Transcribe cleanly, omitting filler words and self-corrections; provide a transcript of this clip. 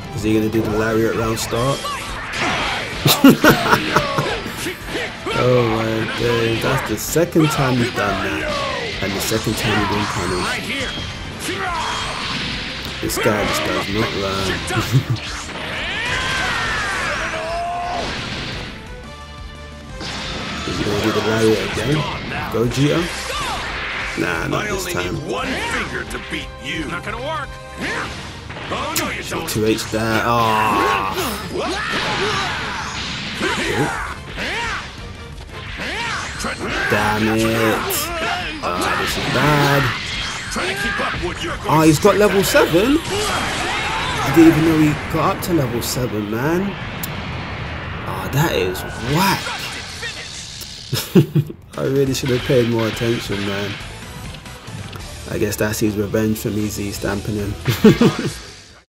Is he gonna do the lariat round start? Oh my days, that's the second time he's done that. And the second time he's been punished. This guy just does not learn. Is he gonna do the lariat again? Gogeta? Nah, not this time. One finger to beat you. Not gonna work. Oh no, you don't. 2H there. Oh. Damn it. Oh, this is bad. Oh, he's got level 7? I didn't even know he got up to level 7, man. Oh, that is whack. I really should have paid more attention, man. I guess that's his revenge for me Z stamping him.